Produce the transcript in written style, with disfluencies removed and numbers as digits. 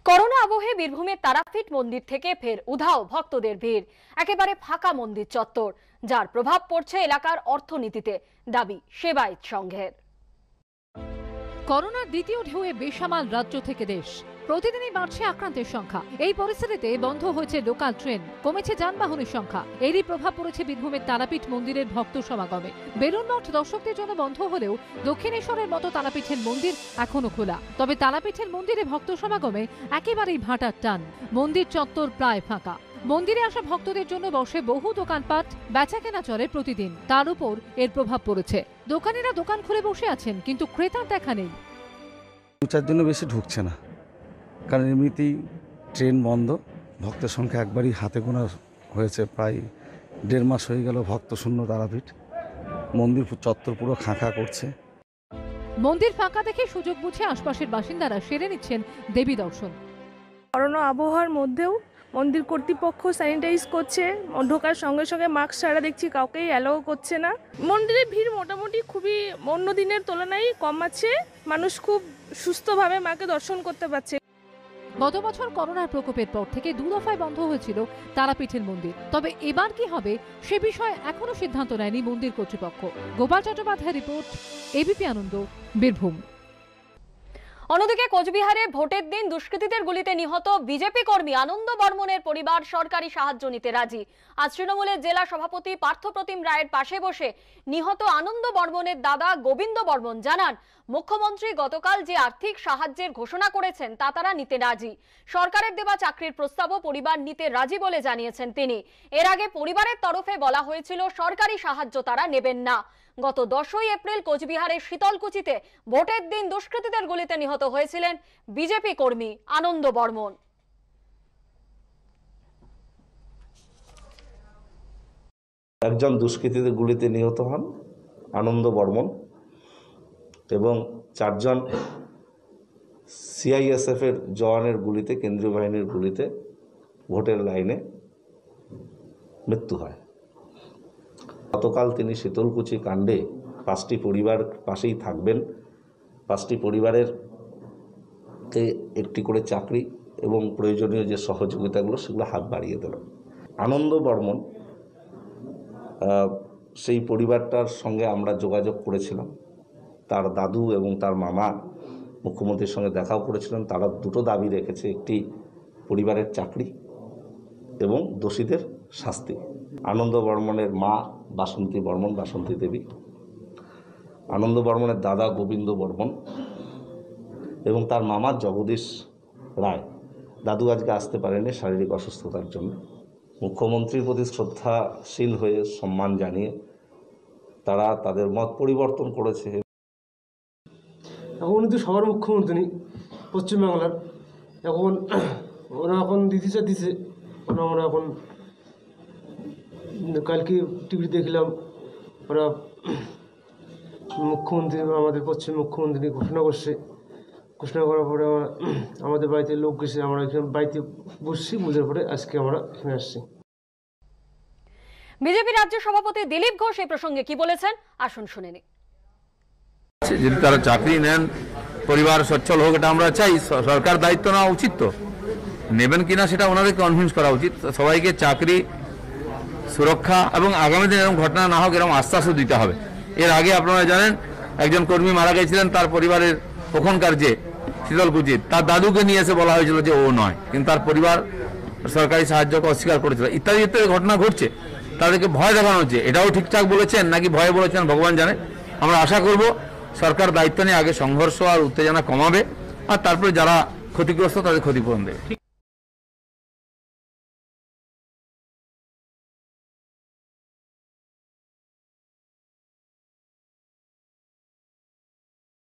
Corona আবহে বীরভূমের তারাপীঠ মন্দির থেকে ফের উধাও ভক্তদের ভিড়। একেবারে ফাঁকা মন্দির চত্বর, যার প্রভাব পড়ছে এলাকার অর্থনীতিতে, দাবি সেবায়েত সংঘের। করোনার দ্বিতীয় ঢেউয়ে বেসামাল রাজ্য থেকে দেশ, প্রতিদিনই বাড়ছে আক্রান্তের সংখ্যা। এই পরিস্থিতিতে বন্ধ হয়েছে লোকাল ট্রেন, কমেছে যানবাহনের সংখ্যা। এরই প্রভাব পড়েছে বীরভূমের তারাপীঠ মন্দিরের ভক্ত সমাগমে। বেলুন মঠ দর্শকদের জন্য বন্ধ হলেও দক্ষিণেশ্বরের মতো তারাপীঠের মন্দির এখনো খোলা। তবে তারাপীঠের মন্দিরে ভক্ত সমাগমে একেবারেই ভাটার টান। মন্দির চত্বর প্রায় ফাঁকা। মন্দিরে আসা ভক্তদের জন্য বসে বহু দোকানপাট, বেচাকেনা চলে প্রতিদিন। তার উপর এর প্রভাব পড়েছে। দোকানিরা দোকান খুলে বসে আছেন, কিন্তু ক্রেতার দেখা নেই। পূজার জন্য বেশি ঢুকছে না, কারণ এমনিতেই ট্রেন বন্ধ। ভক্তের সংখ্যা একবারই হাতে গোনা হয়েছে, প্রায় 1.5 মাস হয়ে গেল ভক্ত শূন্য তারাপীঠ। মন্দির চত্বর পুরো খাঁখা করছে। মন্দির ফাঁকা দেখে সুযোগ বুঝে আশপাশের বাসিন্দারা সেরে নিচ্ছেন দেবী দর্শন। করোনা আবহাওয়ার মধ্যেও মন্দির কর্তৃপক্ষ স্যানিটাইজ করছে, ঢোকার সঙ্গে সঙ্গে মাস্ক ছাড়া দেখছি কাউকেই অ্যালাউ করছে না। মন্দিরের ভিড় মোটামুটি খুবই অন্য দিনের তুলনায় কম আছে, মানুষ খুব সুস্থভাবে মাকে দর্শন করতে পারছে। গত বছর করোনার প্রকোপের পর থেকে 2 দফায় বন্ধ হয়েছিল তারাপীঠের মন্দির। তবে এবার কি হবে সে বিষয়ে এখনো সিদ্ধান্ত নেয়নি মন্দির কর্তৃপক্ষ। গোপাল চট্টোপাধ্যায়ের রিপোর্ট, এবিপি আনন্দ, বীরভূম। অন্যদিকে কোচবিহারে ভোটের দিন দুষ্কৃতীদের গুলিতে নিহত বিজেপি কর্মী আনন্দ বর্মনের পরিবার সরকারি সাহায্য নিতে রাজি। আজ তৃণমূলের জেলা সভাপতি পার্থপ্রতিম রায়ের পাশে বসে নিহত আনন্দ বর্মনের দাদা গোবিন্দ বর্মন জানান, মুখ্যমন্ত্রী গতকাল যে আর্থিক সাহায্যের ঘোষণা করেছেন তা তারা নিতে রাজি। সরকারের দেওয়া চাকরির প্রস্তাবও পরিবার নিতে রাজি বলে জানিয়েছেন তিনি। এর আগে পরিবারের তরফে বলা হয়েছিল সরকারি সাহায্য তারা নেবেন না। গত 10ই এপ্রিল কোচবিহারের শীতলকুচিতে ভোটের দিন দুষ্কৃতীদের গুলিতে নিহত হয়েছিলেন বিজেপি কর্মী আনন্দ বর্মন। একজন দুষ্কৃতীদের গুলিতে নিহত হন আনন্দ বর্মন এবং 4 জন সিআইএসএফ এর জওয়ানের গুলিতে, কেন্দ্রীয় বাহিনীর গুলিতে ভোটের লাইনে মৃত্যু হয়। গতকাল তিনি শীতলকুচি কাণ্ডে 5টি পরিবার পাশেই থাকবেন, 5টি পরিবারের একটি করে চাকরি এবং প্রয়োজনীয় যে সহযোগিতাগুলো সেগুলো হাত বাড়িয়ে দেবেন। আনন্দ বর্মন সেই পরিবারটার সঙ্গে আমরা যোগাযোগ করেছিলাম। তার দাদু এবং তার মামা মুখ্যমন্ত্রীর সঙ্গে দেখাও করেছিলেন। তারা 2টো দাবি রেখেছে, একটি পরিবারের চাকরি এবং দোষীদের শাস্তি। আনন্দ বর্মনের মা বাসন্তী বর্মন, বাসন্তী দেবী, আনন্দ বর্মনের দাদা গোবিন্দ বর্মন এবং তার মামা জগদীশ রায়। দাদু আজকে আসতে পারেনি শারীরিক অসুস্থতার জন্য। মুখ্যমন্ত্রীর প্রতি শ্রদ্ধাশীল হয়ে সম্মান জানিয়ে তারা তাদের মত পরিবর্তন করেছে। এখন উনি তো সবার মুখ্যমন্ত্রী পশ্চিমবাংলার, এখন ওরা এখন দিতে দিছে। আমরা এখন কালকে টিভি দেখলাম, ওরা মুখ্যমন্ত্রী, আমাদের পশ্চিম মুখ্যমন্ত্রী ঘোষণা করছে। ঘোষণা করার পরে আমাদের বাড়িতে লোক গেছে, আমরা এখানে বাড়িতে বসছি, বুঝার পরে আজকে আমরা এখানে আসছি। বিজেপি রাজ্য সভাপতি দিলীপ ঘোষ এই প্রসঙ্গে কি বলেছেন আসুন শুনে নিই। যদি তারা চাকরি নেন, পরিবার সচ্ছল হোক, এটা আমরা চাই। সরকার দায়িত্ব নেওয়া উচিত, তো নেবেন কিনা সেটা ওনাদের কনভিন্স করা উচিত। সবাইকে চাকরি, সুরক্ষা এবং আগামী দিনে এরকম ঘটনা না হোক এরকম আশ্বাসও দিতে হবে। এর আগে আপনারা জানেন একজন কর্মী মারা গেছিলেন, তার পরিবারের ওখানকার যে শীতলকুচির তার দাদুকে নিয়ে এসে বলা হয়েছিল যে ও নয়, কিন্তু তার পরিবার সরকারি সাহায্যকে অস্বীকার করেছিল। ইত্যাদি ইত্যাদি ঘটনা ঘটছে, তাদেরকে ভয় দেখানো হচ্ছে। এটাও ঠিকঠাক বলেছেন নাকি ভয়ে বলেছেন ভগবান জানে। আমরা আশা করব সরকার দায়িত্ব নিয়ে আগে সংঘর্ষ আর উত্তেজনা কমাবে, আর তারপরে যারা ক্ষতিগ্রস্ত তাদের ক্ষতিপূরণ দেবে।